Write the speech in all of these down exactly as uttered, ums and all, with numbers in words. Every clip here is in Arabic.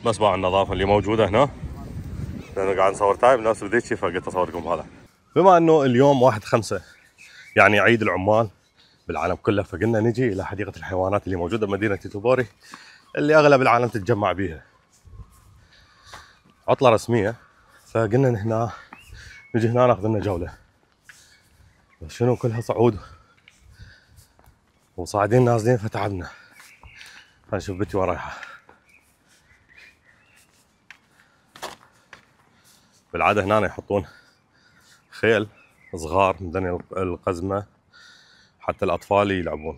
بس باع النظافه اللي موجوده هنا، لانه قاعد نصور تايم الناس بديت شي فقلت اصور لكم هذا. بما انه اليوم واحد خمسة يعني عيد العمال بالعالم كله، فقلنا نجي الى حديقه الحيوانات اللي موجوده بمدينه تيتوبوري اللي اغلب العالم تتجمع بيها. عطله رسميه، فقلنا هنا نجي هنا ناخذ لنا جوله. بس شنو كلها صعود وصاعدين نازلين فتعبنا. خلينا نشوف بنتي وين رايحه. بالعاده هنا يحطون خيل صغار من القزمه حتى الاطفال يلعبون.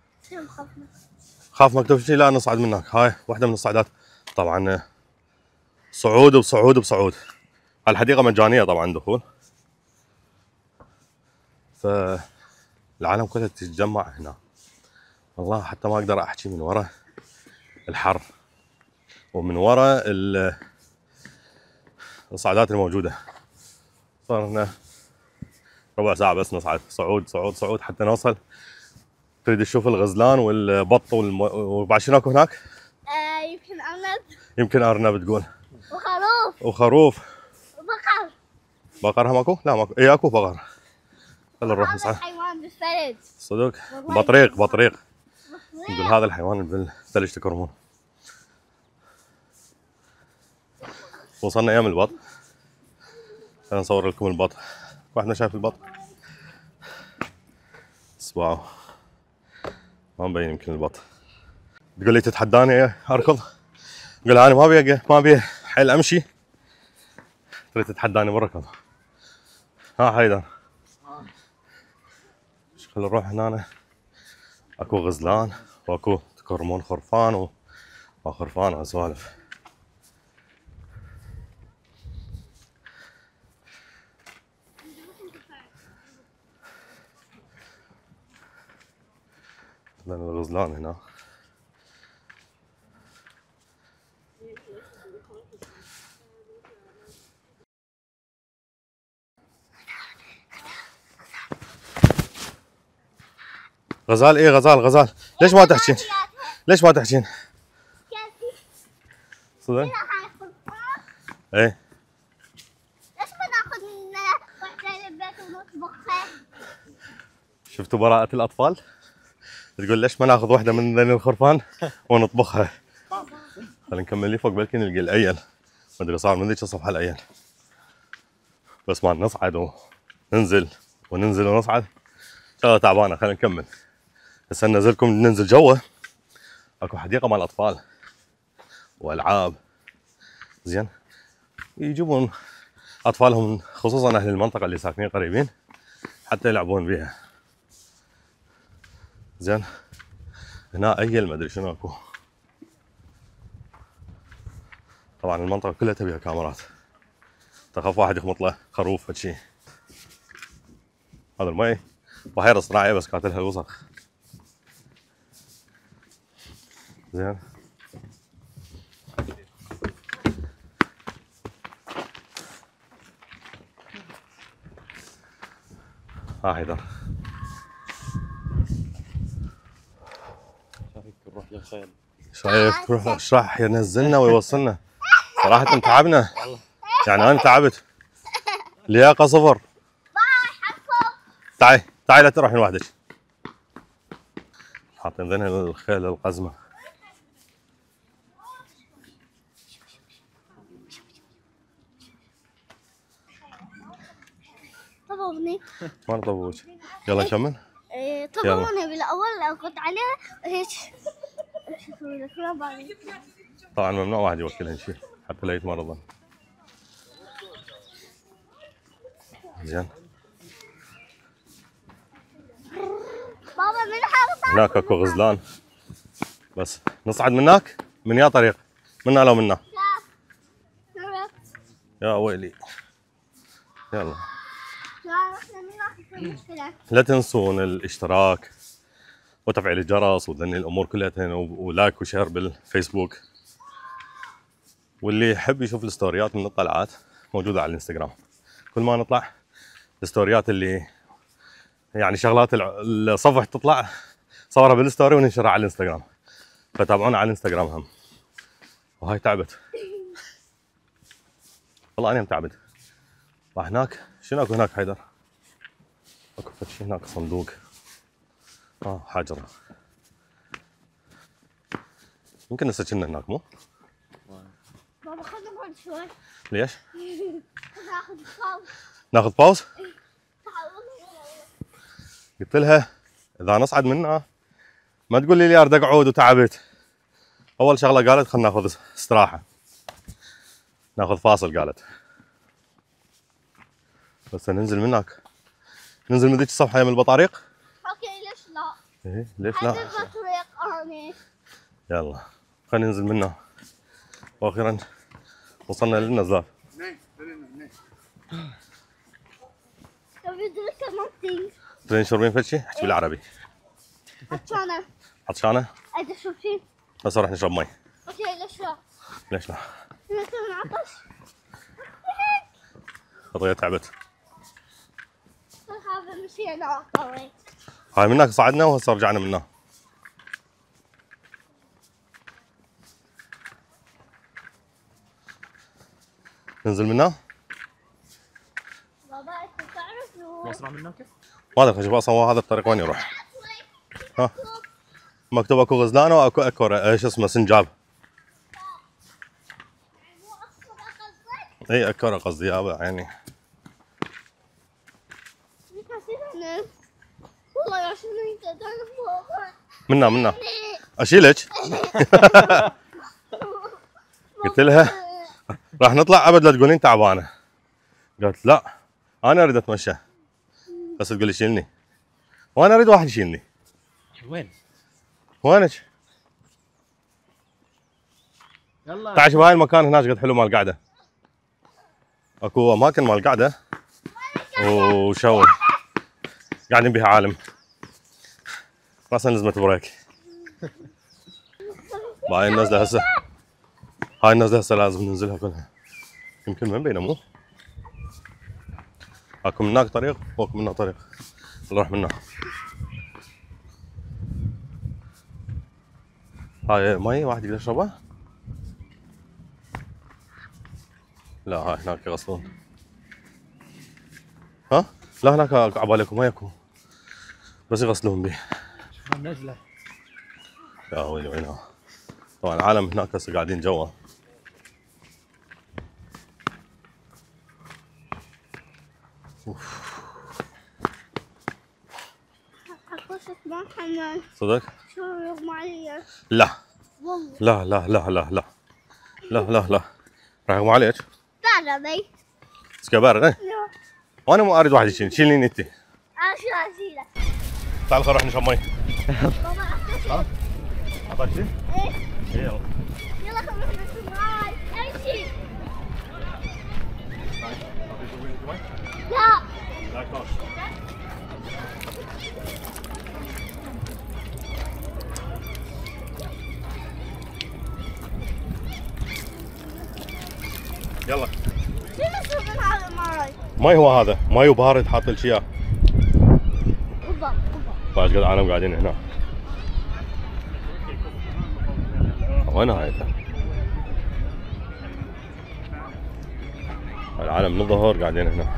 خاف مكتوب شيء؟ لا نصعد من هناك. هاي واحده من الصعدات. طبعا صعود بصعود بصعود. الحديقه مجانيه طبعا دخول، فالعالم كله تتجمع هنا. والله حتى ما اقدر احكي من وراء الحر ومن وراء الصعدات الموجوده. صار لنا ربع ساعه بس نصعد صعود صعود صعود حتى نوصل. تريد تشوف الغزلان والبط والم... وبعد شنو اكو هناك؟ آه يمكن ارنب. يمكن ارنب تقول. وخروف. وخروف. وبقر. بقر هم اكو؟ لا ماكو. اي اكو بقر. خلينا نروح نصعد. حيوان بالثلج. صدق؟ بطريق بطريق. نقول هذا الحيوان بالثلج تكرمون. وصلنا ايام البط. خلينا نصور لكم البط. واحنا شايف البط. واو ما مبين يمكن البط. تقول لي تتحداني اركض؟ قول انا ما ابي ما ابي حيل امشي. تريد تتحداني بالركض. ها حيدر خلينا نروح هنا. اكو غزلان واكو تكرمون خرفان وخرفان وسوالف. لان الغزلان هنا. غزال ايه غزال غزال. ليش ما تحكين؟ ليش ما تحكين؟ صدق؟ ايه. ليش ما ناخذ وحده للبيت ونطبخها؟ شفتوا براءة الأطفال؟ تقول ليش ما ناخذ واحدة من ذني الخرفان ونطبخها؟ خلينا نكمل لي فوق بلكي نلقى العيال. ما ادري صار من ذيك الصبح العيال. بس ما نصعد وننزل وننزل ونصعد شغلة تعبانة. خلينا نكمل. هسه ننزلكم ننزل جوا. اكو حديقة مال أطفال وألعاب. زين يجيبون أطفالهم خصوصا أهل المنطقة اللي ساكنين قريبين حتى يلعبون بيها. زين هنا أيل ما أدري شنو اكو. طبعا المنطقة كلها تبيها كاميرات. تخاف واحد يخمط له خروف هالشي. هذا المي بحيرة صناعية بس كانت لها الوسخ. زين ها حيدر. نروح للخيل. ايش رايك تروح؟ ايش راح ينزلنا ويوصلنا؟ صراحة تعبنا. يعني انا تعبت. لياقة صفر. تعي تعي لا تروحين وحدك. حاطين ذنها الخيل القزمة. طبوني. ما نطبوك. يلا نكمل. ايه طبوني بالاول كنت عليها هيك. طبعا ممنوع واحد يوكلهن شيء حتى لا يتمرضن. زين بابا من حاطط هناك اكو غزلان. بس نصعد من هناك من يا طريق منا لو منا. يا ويلي. يلا لا تنسون الاشتراك وتفعيل الجرس وذني الامور كلها ولايك وشير بالفيسبوك. واللي يحب يشوف الستوريات من الطلعات موجوده على الانستغرام. كل ما نطلع الستوريات اللي يعني شغلات الصفح تطلع صورها بالستوري وننشرها على الانستغرام. فتابعونا على الانستغرام هم. وهاي تعبت. والله انا متعبد. راح هناك، شنو اكو هناك حيدر؟ اكو فد شي هناك صندوق. اه حجره. يمكن هسه كنا هناك مو؟ بابا خلنا نقعد شوي. ليش؟ ناخذ باوز. ناخذ باوز؟ تعال. قلت لها اذا نصعد منها ما تقول لي لي اريد اقعد وتعبت. اول شغله قالت خلينا ناخذ استراحه. ناخذ فاصل قالت. بس ننزل من هناك. ننزل من ذيك الصفحه من البطاريق؟ اوكي ليش لا؟ ايه ليش هذا لا؟ البطريق اني. يلا خلينا ننزل منها. واخيرا وصلنا للنزال. تبي تدرس something. ترين شربين فد شي؟ احكي بالعربي. عطشانة. عطشانه؟ عايزة تشرب شيء؟ هسه نروح نشرب مي. اوكي ليش لا؟ ليش لا؟ ليش من عطش؟ خطيه تعبت. هذا مشينا قوي. هاي من هناك صعدنا وهسه رجعنا من هنا. ننزل من هنا؟ بابا انت تعرف لو اسرع من هناك؟ ما ادري شوف اصلا هذا الطريق وين يروح. ها مكتوب اكو غزلان واكو اكو ايش اسمه سنجاب. اي اكو قصدي يابا يعني. والله يا شنو انت تعرف بابا. منا منا اشيلك. قلت لها راح نطلع ابد لا تقولين تعبانه. قالت لا انا اريد اتمشى بس تقول لي شيلني وانا اريد واحد يشيلني. وين؟ وينك؟ يلا تعال شوف هاي المكان هناك قد حلو مال قعده. اكو اماكن مال قعده وشو قاعدين بها عالم. راسا نزمت بريك. هاي النزله هسه هاي النزله هسه لازم ننزلها كلها. يمكن من بينه مو؟ اكو من هناك طريق واكو من هنا طريق. نروح من هنا. هاي مي واحد يقدر يشربها؟ لا هاي هناك يغسلون. ها؟ لا هناك عبالكم ما يكو بس يغسلون بيه. شوف النزله. يا ويلي وينها. طبعا العالم هناك هسه قاعدين جوا. اوف حكوشة ما حمل. صدق؟ شو يغمى علي؟ لا والله. لا لا لا لا لا لا لا لا راح يغمى عليك. بعربي. سكبار ايه؟ لا. وانا مو اريد واحد يشيلني شيلني انت. انا شو اشيله؟ تعال خلينا نروح نشرب مي. بابا اعطيك. اعطاك شيء؟ ايه. يلا يلا خلينا نروح معاي. امشي. لا. يلا شنو شو من هذا الماي؟ مي هو هذا مي وبارد حاط لك اياه. اوبا اوبا. فايش قد عالم قاعدين هنا. وين هاي العالم من الظهر قاعدين هنا.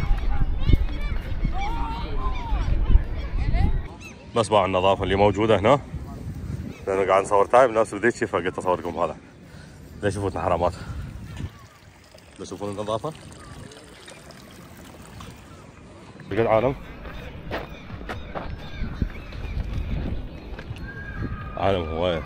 بس باع النظافه اللي موجوده هنا لانه قاعد نصور تايم ناس بديتش فقلت اصور لكم هذا. ليش يفوتنا حرامات؟ بس يشوفون النظافه. بقد عالم عالم هوايه.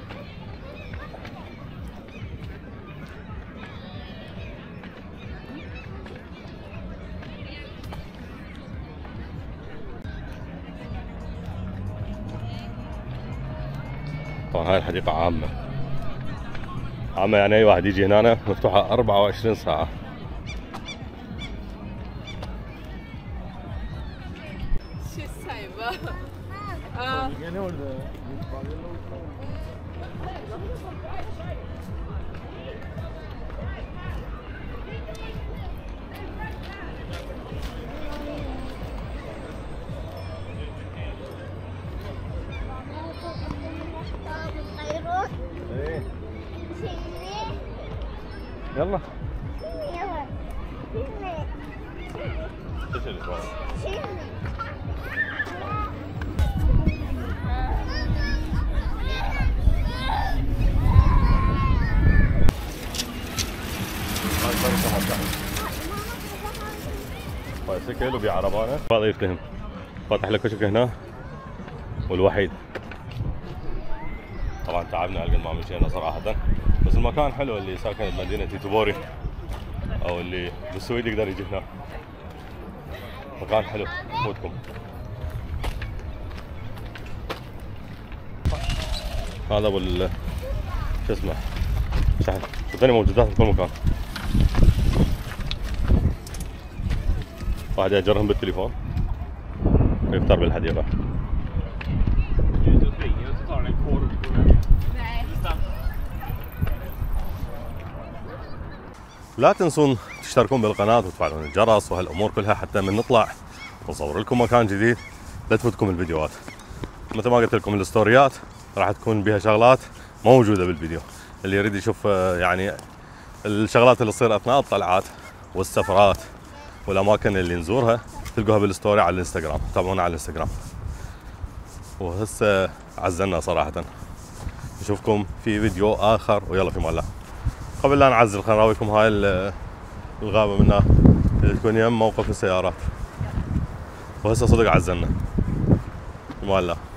طبعا هاي الحديقة عامة. عامة يعني أي واحد يجي هنا مفتوحة أربعة وعشرين ساعة. شو السايبة؟ آه. يلا يلا. ايش اللي صار؟ بايسكل وبعربانه هذا يفتهم فاتح لك كشك هنا والوحيد. طبعا تعبنا هالقد ما مشينا صراحه، بس المكان حلو. اللي ساكن بمدينه تيتوبوري او اللي بالسويد يقدر يجي هنا، مكان حلو فوتكم. هذا ابو شو اسمه شحن، الثاني موجودات في كل مكان. واحد يجرهم بالتليفون ويفطر بالحديقة. لا تنسون تشتركون بالقناة وتفعلون الجرس وهالأمور كلها حتى من نطلع ونصور لكم مكان جديد لا تفوتكم الفيديوهات. مثل ما قلت لكم الستوريات راح تكون بها شغلات موجودة بالفيديو، اللي يريد يشوف يعني الشغلات اللي تصير أثناء الطلعات والسفرات والأماكن اللي نزورها تلقوها بالستوري على الانستغرام. تابعونا على الانستغرام. وهسه عزلنا صراحة، نشوفكم في فيديو آخر ويلا في امان الله. قبل لا نعزل خلينا نراويكم هاي الغابة منها اللي تكون يم موقف السيارات. وهسه صدق عزلنا في امان الله.